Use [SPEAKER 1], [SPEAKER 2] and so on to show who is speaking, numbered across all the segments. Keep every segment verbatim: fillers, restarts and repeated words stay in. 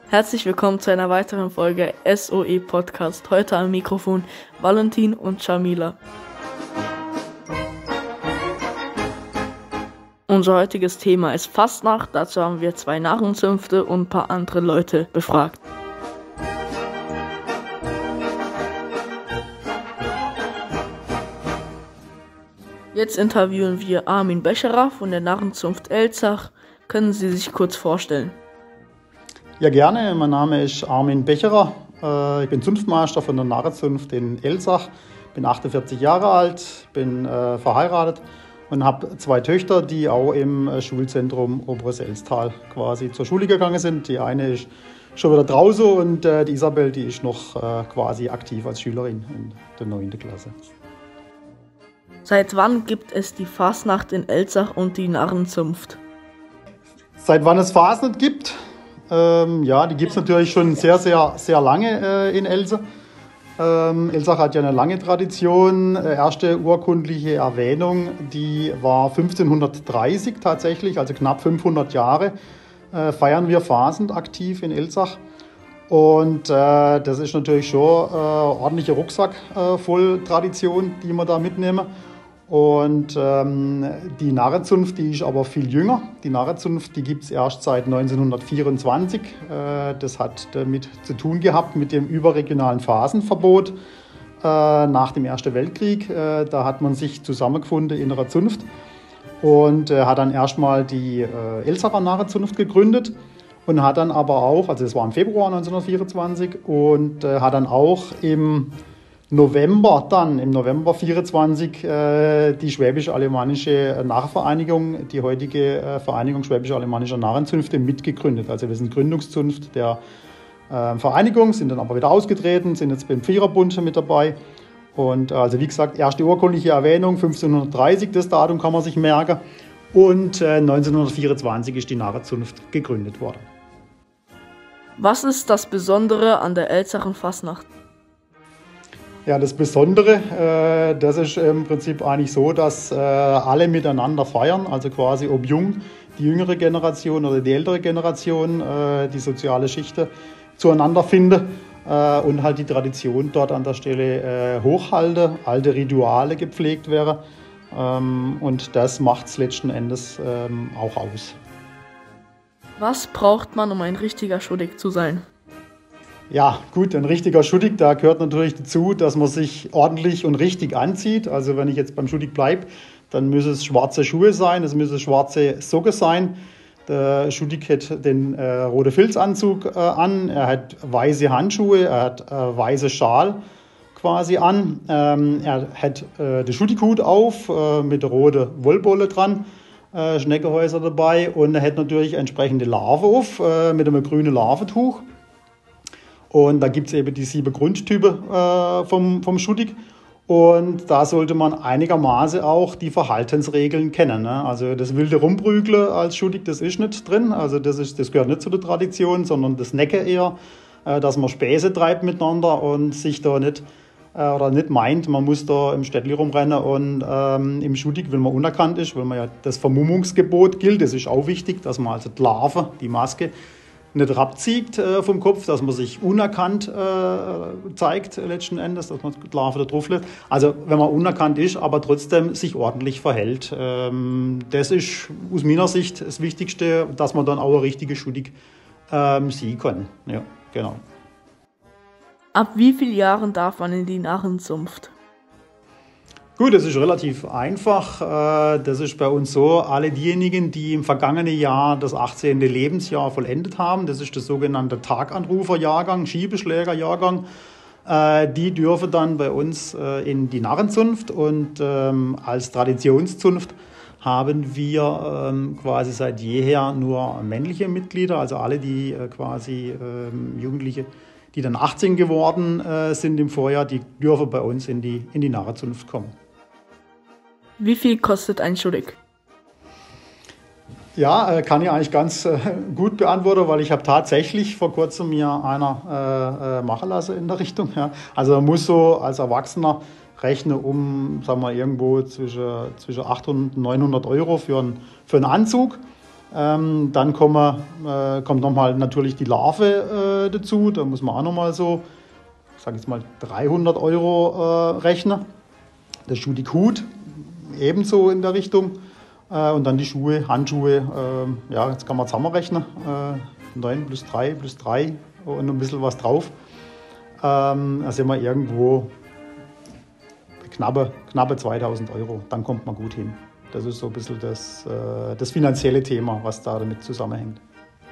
[SPEAKER 1] Herzlich willkommen zu einer weiteren Folge S O E Podcast. Heute am Mikrofon Valentin und Shamila. Unser heutiges Thema ist Fastnacht. Dazu haben wir zwei Narrenzünfte und ein paar andere Leute befragt. Jetzt interviewen wir Armin Becherer von der Narrenzunft Elzach. Können Sie sich kurz vorstellen?
[SPEAKER 2] Ja, gerne. Mein Name ist Armin Becherer. Ich bin Zunftmeister von der Narrenzunft in Elzach. Bin achtundvierzig Jahre alt, bin äh, verheiratet und habe zwei Töchter, die auch im Schulzentrum Oberes Elstal quasi zur Schule gegangen sind. Die eine ist schon wieder draußen und äh, die Isabel, die ist noch äh, quasi aktiv als Schülerin in der neunten Klasse.
[SPEAKER 1] Seit wann gibt es die Fastnacht in Elzach und die Narrenzunft?
[SPEAKER 2] Seit wann es Fastnacht gibt? Ähm, ja, die gibt es natürlich schon sehr, sehr, sehr lange äh, in Elzach. Ähm, Elzach hat ja eine lange Tradition. Äh, erste urkundliche Erwähnung, die war fünfzehnhundertdreißig tatsächlich, also knapp fünfhundert Jahre, äh, feiern wir Fasend aktiv in Elzach. Und äh, das ist natürlich schon äh, ordentlicher Rucksack äh, voll Tradition, die wir da mitnehmen. Und ähm, die Narrenzunft, die ist aber viel jünger. Die Narrenzunft, die gibt es erst seit neunzehnhundertvierundzwanzig. Äh, das hat damit zu tun gehabt mit dem überregionalen Phasenverbot äh, nach dem Ersten Weltkrieg. Äh, da hat man sich zusammengefunden in einer Zunft und äh, hat dann erstmal die äh, Elzacher Narrenzunft gegründet und hat dann aber auch, also das war im Februar neunzehnhundertvierundzwanzig, und äh, hat dann auch im November dann, im November vierundzwanzig, äh, die Schwäbisch-Alemannische Narrenvereinigung, die heutige äh, Vereinigung Schwäbisch-Alemannischer Narrenzünfte mitgegründet. Also wir sind Gründungszunft der äh, Vereinigung, sind dann aber wieder ausgetreten, sind jetzt beim Viererbund mit dabei. Und äh, also wie gesagt, erste urkundliche Erwähnung, fünfzehnhundertdreißig, das Datum kann man sich merken. Und äh, neunzehnhundertvierundzwanzig ist die Narrenzunft gegründet worden.
[SPEAKER 1] Was ist das Besondere an der Elzacher Fastnacht?
[SPEAKER 2] Ja, das Besondere, äh, das ist im Prinzip eigentlich so, dass äh, alle miteinander feiern, also quasi ob jung, die jüngere Generation oder die ältere Generation, äh, die soziale Schicht zueinander finden äh, und halt die Tradition dort an der Stelle äh, hochhalte, alte Rituale gepflegt werden, ähm, und das macht es letzten Endes ähm, auch aus.
[SPEAKER 1] Was braucht man, um ein richtiger Schuldig zu sein?
[SPEAKER 2] Ja, gut, ein richtiger Schuldig, da gehört natürlich dazu, dass man sich ordentlich und richtig anzieht. Also wenn ich jetzt beim Schuldig bleibe, dann müssen es schwarze Schuhe sein, es müssen schwarze Socken sein. Der Schuldig hat den äh, roten Filzanzug äh, an, er hat weiße Handschuhe, er hat äh, weiße Schal quasi an. Ähm, er hat äh, den Schuldighut auf äh, mit der roten Wollbolle dran, äh, Schneckenhäuser dabei, und er hat natürlich entsprechende Larve auf äh, mit einem grünen Larventuch. Und da gibt es eben die sieben Grundtypen äh, vom, vom Schuldig. Und da sollte man einigermaßen auch die Verhaltensregeln kennen. Ne? Also das wilde Rumprügeln als Schuldig, das ist nicht drin. Also das, ist, das gehört nicht zu der Tradition, sondern das Necken eher, äh, dass man Späße treibt miteinander und sich da nicht, äh, oder nicht meint, man muss da im Städtli rumrennen und ähm, im Schuldig, wenn man unerkannt ist, weil man ja das Vermummungsgebot gilt. Das ist auch wichtig, dass man also die Larve, die Maske, nicht abzieht äh, vom Kopf, dass man sich unerkannt äh, zeigt letzten Endes, dass man die Larve da drauf lässt. Also wenn man unerkannt ist, aber trotzdem sich ordentlich verhält. Ähm, das ist aus meiner Sicht das Wichtigste, dass man dann auch eine richtige Schuldig ähm, sehen kann. Ja, genau.
[SPEAKER 1] Ab wie vielen Jahren darf man in die Narrenzunft?
[SPEAKER 2] Gut, das ist relativ einfach. Das ist bei uns so, alle diejenigen, die im vergangenen Jahr das achtzehnte Lebensjahr vollendet haben, das ist der sogenannte Taganruferjahrgang, Schiebeschlägerjahrgang, die dürfen dann bei uns in die Narrenzunft, und als Traditionszunft haben wir quasi seit jeher nur männliche Mitglieder, also alle, die quasi Jugendliche, die dann achtzehn geworden sind im Vorjahr, die dürfen bei uns in die, in die Narrenzunft kommen.
[SPEAKER 1] Wie viel kostet ein Schuldig?
[SPEAKER 2] Ja, kann ich eigentlich ganz gut beantworten, weil ich habe tatsächlich vor kurzem mir einer äh, machen lassen in der Richtung. Ja. Also man muss so als Erwachsener rechnen um, sagen wir, irgendwo zwischen, zwischen achthundert und neunhundert Euro für einen, für einen Anzug. Ähm, dann kommen, äh, kommt nochmal natürlich die Larve äh, dazu. Da muss man auch nochmal so, ich sage jetzt mal, dreihundert Euro äh, rechnen. Der Schuh, die Hut, ebenso in der Richtung. Äh, und dann die Schuhe, Handschuhe, äh, ja, jetzt kann man zusammenrechnen. Äh, neun plus drei plus drei und ein bisschen was drauf. Ähm, da sind wir irgendwo knappe, knappe zweitausend Euro. Dann kommt man gut hin. Das ist so ein bisschen das, äh, das finanzielle Thema, was da damit zusammenhängt.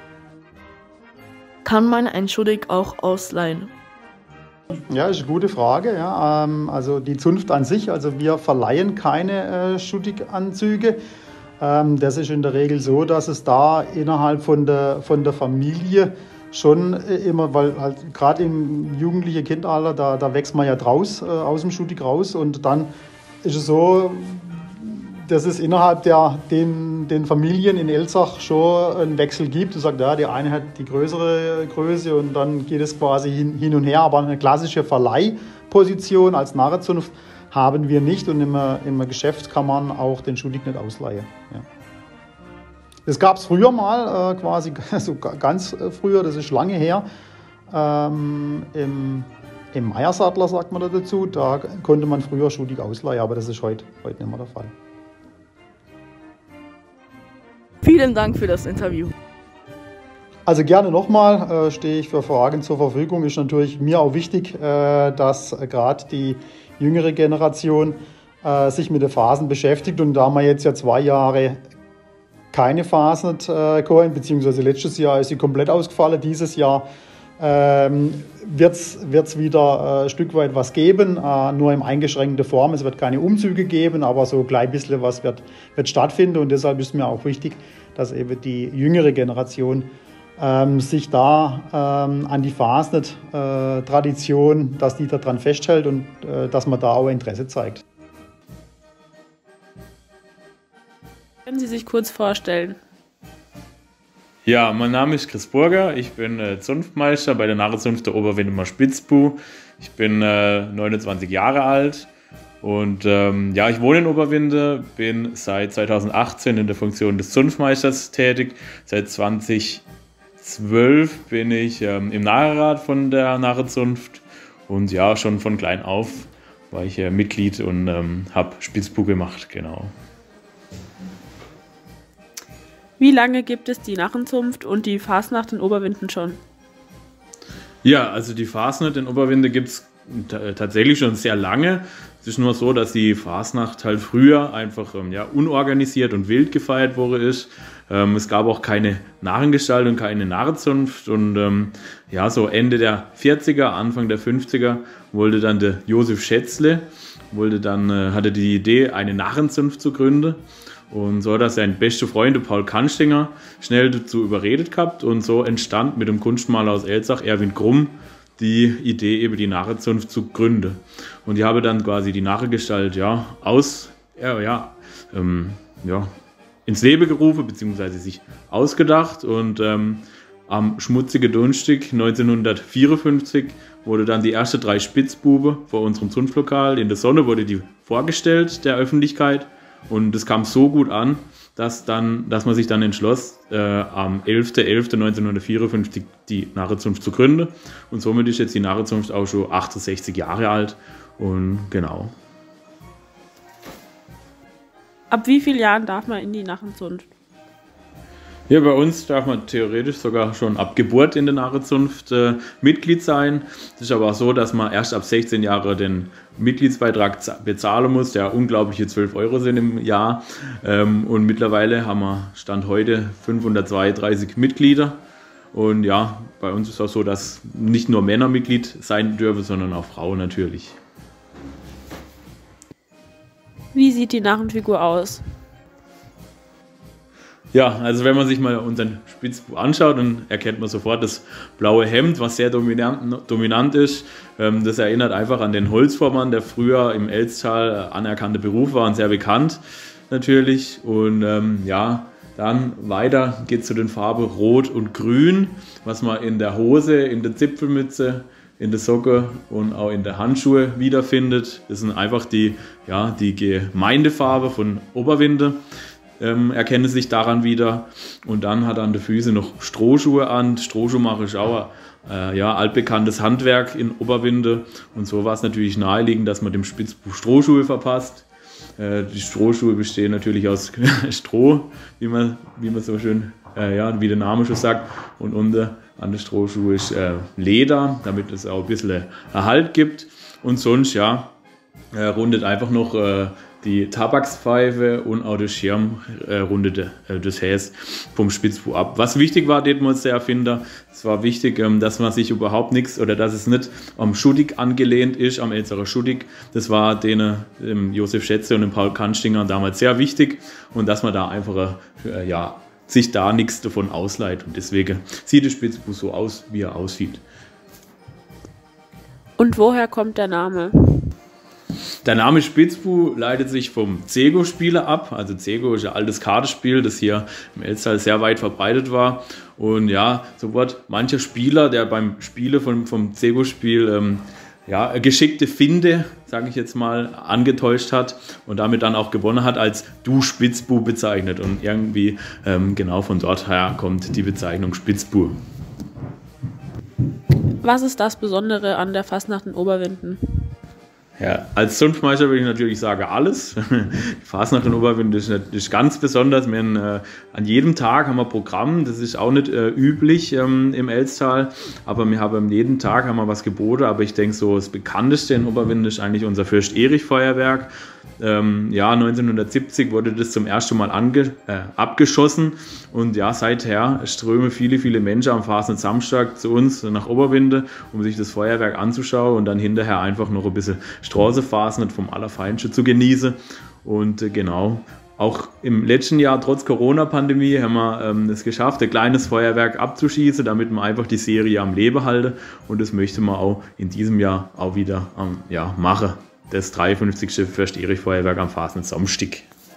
[SPEAKER 1] Kann man ein Schuhdick auch ausleihen?
[SPEAKER 2] Ja, ist eine gute Frage. Ja. Ähm, also die Zunft an sich, also wir verleihen keine äh, Schuhdick-Anzüge. Ähm, das ist in der Regel so, dass es da innerhalb von der, von der Familie schon immer, weil halt gerade im jugendlichen Kindalter, da, da wächst man ja draus, äh, aus dem Schuhdick raus, und dann ist es so, dass es innerhalb der den, den Familien in Elzach schon einen Wechsel gibt. Du sagst, ja, die eine hat die größere Größe und dann geht es quasi hin, hin und her, aber eine klassische Verleihposition als Narrenzunft haben wir nicht, und im, im Geschäft kann man auch den Schuhdick nicht ausleihen. Ja. Das gab es früher mal, äh, quasi so ganz früher, das ist lange her, ähm, im, im Meiersattler sagt man da dazu, da konnte man früher Schuhdick ausleihen, aber das ist heute, heute nicht mehr der Fall.
[SPEAKER 1] Vielen Dank für das Interview.
[SPEAKER 2] Also gerne nochmal, äh, stehe ich für Fragen zur Verfügung. Ist natürlich mir auch wichtig, äh, dass äh, gerade die jüngere Generation äh, sich mit den Phasen beschäftigt, und da wir jetzt ja zwei Jahre keine Phasen äh, geholt, beziehungsweise letztes Jahr ist sie komplett ausgefallen. Dieses Jahr ähm, wird es wieder äh, ein Stück weit was geben, äh, nur in eingeschränkter Form. Es wird keine Umzüge geben, aber so gleich ein bisschen was wird, wird stattfinden. Und deshalb ist mir auch wichtig, dass eben die jüngere Generation ähm, sich da ähm, an die Fasnet-Tradition, dass die daran festhält und äh, dass man da auch Interesse zeigt.
[SPEAKER 3] Können Sie sich kurz vorstellen?
[SPEAKER 4] Ja, mein Name ist Chris Burger, ich bin äh, Zunftmeister bei der Narrenzunft der Oberwindemer Spitzbuh. Ich bin äh, neunundzwanzig Jahre alt und ähm, ja, ich wohne in Oberwinde, bin seit zweitausendachtzehn in der Funktion des Zunftmeisters tätig. Seit zweitausendzwölf bin ich ähm, im Narrenrat von der Narrenzunft, und ja, schon von klein auf war ich äh, Mitglied und ähm, habe Spitzbuh gemacht, genau.
[SPEAKER 3] Wie lange gibt es die Narrenzunft und die Fasnacht in Oberwinden schon?
[SPEAKER 4] Ja, also die Fasnacht in Oberwinde gibt es tatsächlich schon sehr lange. Es ist nur so, dass die Fasnacht halt früher einfach ähm, ja, unorganisiert und wild gefeiert wurde ist. Ähm, es gab auch keine Narrengestalt und keine Narrenzunft, und ähm, ja, so Ende der vierziger, Anfang der fünfziger wollte dann der Josef Schätzle, wollte dann, äh, hatte die Idee, eine Narrenzunft zu gründen. Und so hat er seinen besten Freund, Paul Kanstinger, schnell dazu überredet gehabt, und so entstand mit dem Kunstmaler aus Elzach, Erwin Grumm, die Idee, eben die Narrenzunft zu gründen. Und ich habe dann quasi die Narrengestalt ja, aus, ja, ja, ähm, ja, ins Leben gerufen, beziehungsweise sich ausgedacht, und ähm, am schmutzigen Donnerstag neunzehnhundertvierundfünfzig wurde dann die erste drei Spitzbube vor unserem Zunftlokal in der Sonne, wurde die vorgestellt der Öffentlichkeit. Und das kam so gut an, dass, dann, dass man sich dann entschloss, äh, am elften elften neunzehnhundertvierundfünfzig die Narrenzunft zu gründen. Und somit ist jetzt die Narrenzunft auch schon achtundsechzig Jahre alt. Und genau.
[SPEAKER 3] Ab wie vielen Jahren darf man in die Narrenzunft?
[SPEAKER 4] Ja, bei uns darf man theoretisch sogar schon ab Geburt in der Narrenzunft äh, Mitglied sein. Es ist aber auch so, dass man erst ab sechzehn Jahre den Mitgliedsbeitrag bezahlen muss, der unglaubliche zwölf Euro sind im Jahr. Ähm, und mittlerweile haben wir Stand heute fünfhundertzweiunddreißig Mitglieder. Und ja, bei uns ist es auch so, dass nicht nur Männer Mitglied sein dürfen, sondern auch Frauen natürlich.
[SPEAKER 3] Wie sieht die Narrenfigur aus?
[SPEAKER 4] Ja, also wenn man sich mal unseren Spitzbuh anschaut, dann erkennt man sofort das blaue Hemd, was sehr dominant, dominant ist. Ähm, das erinnert einfach an den Holzvormann, der früher im Elztal anerkannter Beruf war und sehr bekannt natürlich. Und ähm, ja, dann weiter geht es zu den Farben Rot und Grün, was man in der Hose, in der Zipfelmütze, in der Socke und auch in der Handschuhe wiederfindet. Das sind einfach die, ja, die Gemeindefarbe von Oberwinde. ähm, erkennen sich daran wieder. Und dann hat er an den Füßen noch Strohschuhe an. Strohschuhe mache ich auch. Äh, ja, altbekanntes Handwerk in Oberwinde. Und so war es natürlich naheliegend, dass man dem Spitzbub Strohschuhe verpasst. Äh, die Strohschuhe bestehen natürlich aus Stroh, wie man, wie man so schön, äh, ja, wie der Name schon sagt. Und unter an der Strohschuhe ist äh, Leder, damit es auch ein bisschen Erhalt gibt. Und sonst, ja, äh, rundet einfach noch äh, die Tabakspfeife und auch der Schirm äh, rundete äh, das Häs vom Spitzbub ab. Was wichtig war, Detmolds der Erfinder, es war wichtig, ähm, dass man sich überhaupt nichts oder dass es nicht am Schuttig angelehnt ist, am Elsacher Schuttig. Das war denen, ähm, Josef Schätze und dem Paul Kanstinger damals sehr wichtig und dass man da einfach äh, ja, sich da nichts davon ausleiht. Und deswegen sieht der Spitzbub so aus, wie er aussieht.
[SPEAKER 3] Und woher kommt der Name?
[SPEAKER 4] Der Name Spitzbub leitet sich vom Zego-Spieler ab. Also Zego ist ein altes Kartenspiel, das hier im Elsass sehr weit verbreitet war. Und ja, so wird mancher Spieler, der beim Spielen vom, vom Zego-Spiel ähm, ja, geschickte Finde, sage ich jetzt mal, angetäuscht hat und damit dann auch gewonnen hat, als Du Spitzbub bezeichnet. Und irgendwie ähm, genau von dort her kommt die Bezeichnung Spitzbub.
[SPEAKER 3] Was ist das Besondere an der Fastnacht in Oberwinden?
[SPEAKER 4] Ja, als Zunftmeister würde ich natürlich sagen, alles. Die Fasnacht in Oberwinde ist, ist ganz besonders. Wir haben, äh, an jedem Tag haben wir Programm, das ist auch nicht äh, üblich ähm, im Elztal, aber wir haben jeden Tag haben wir was geboten. Aber ich denke, so das bekannteste in Oberwinde ist eigentlich unser Fürst-Erich-Feuerwerk. Ähm, ja, neunzehnhundertsiebzig wurde das zum ersten Mal ange, äh, abgeschossen und ja, seither strömen viele, viele Menschen am Fasnacht Samstag zu uns nach Oberwinde, um sich das Feuerwerk anzuschauen und dann hinterher einfach noch ein bisschen Straßenfasnacht vom Allerfeinsten zu genießen. Und äh, genau, auch im letzten Jahr, trotz Corona-Pandemie, haben wir ähm, es geschafft, ein kleines Feuerwerk abzuschießen, damit wir einfach die Serie am Leben halten und das möchte man auch in diesem Jahr auch wieder ähm, ja, machen. Das dreiundfünfzigste Fürst-Erich-Feuerwerk am Fasnacht Samstag.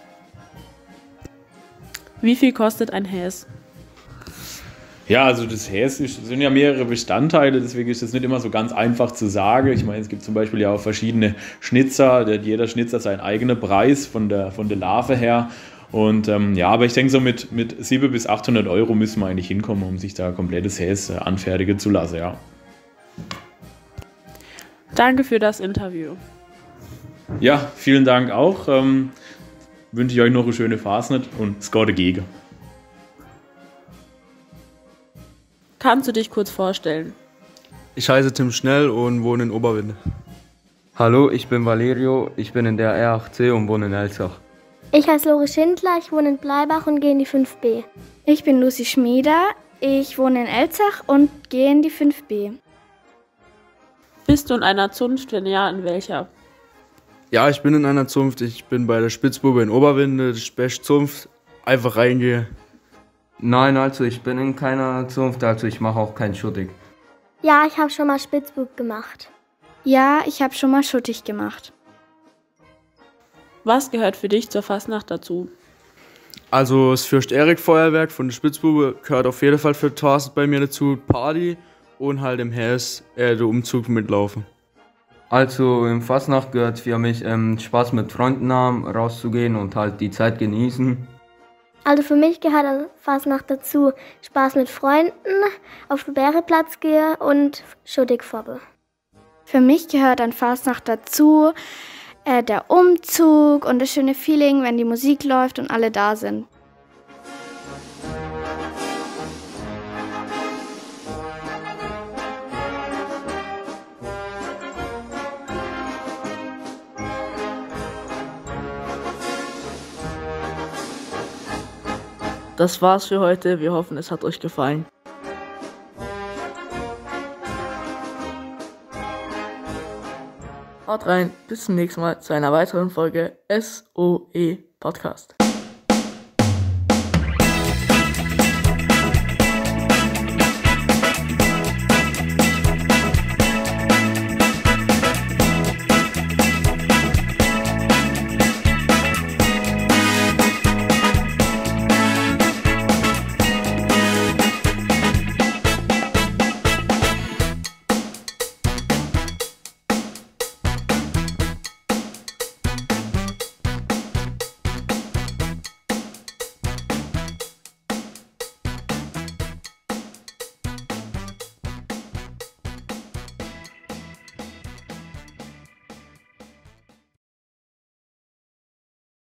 [SPEAKER 3] Wie viel kostet ein Häs?
[SPEAKER 4] Ja, also das Häs ist, sind ja mehrere Bestandteile, deswegen ist das nicht immer so ganz einfach zu sagen. Ich meine, es gibt zum Beispiel ja auch verschiedene Schnitzer, der hat jeder Schnitzer seinen eigenen Preis von der, von der Larve her. Und ähm, ja, aber ich denke so mit, mit siebenhundert bis achthundert Euro müssen wir eigentlich hinkommen, um sich da komplettes Häs äh, anfertigen zu lassen, ja.
[SPEAKER 3] Danke für das Interview.
[SPEAKER 4] Ja, vielen Dank auch. Ähm, wünsche ich euch noch eine schöne Fasnacht und Skor dagegen.
[SPEAKER 3] Kannst du dich kurz vorstellen?
[SPEAKER 5] Ich heiße Tim Schnell und wohne in Oberwinde.
[SPEAKER 6] Hallo, ich bin Valerio, ich bin in der R acht C und wohne in Elzach.
[SPEAKER 7] Ich heiße Lore Schindler, ich wohne in Bleibach und gehe in die fünf B.
[SPEAKER 8] Ich bin Lucy Schmieder, ich wohne in Elzach und gehe in die fünf B.
[SPEAKER 3] Bist du in einer Zunft? Wenn ja, in welcher?
[SPEAKER 5] Ja, ich bin in einer Zunft. Ich bin bei der Spitzbube in Oberwinde, Specht-Zunft. Einfach reingehe.
[SPEAKER 6] Nein, also ich bin in keiner Zunft, also ich mache auch kein Schuttig.
[SPEAKER 7] Ja, ich habe schon mal Spitzbub gemacht.
[SPEAKER 8] Ja, ich habe schon mal Schuttig gemacht.
[SPEAKER 3] Was gehört für dich zur Fastnacht dazu?
[SPEAKER 5] Also das Fürst-Erich-Feuerwerk von der Spitzbube gehört auf jeden Fall für Thorsten bei mir dazu. Party und halt im Häs äh, der Umzug mitlaufen.
[SPEAKER 6] Also im Fastnacht gehört für mich ähm, Spaß mit Freunden haben, rauszugehen und halt die Zeit genießen.
[SPEAKER 7] Also für mich gehört an Fastnacht dazu Spaß mit Freunden, auf den Bäreplatz gehe und Schuttigfobbe.
[SPEAKER 8] Für mich gehört an Fastnacht dazu äh, der Umzug und das schöne Feeling, wenn die Musik läuft und alle da sind.
[SPEAKER 1] Das war's für heute. Wir hoffen, es hat euch gefallen. Haut rein, bis zum nächsten Mal zu einer weiteren Folge S O E Podcast.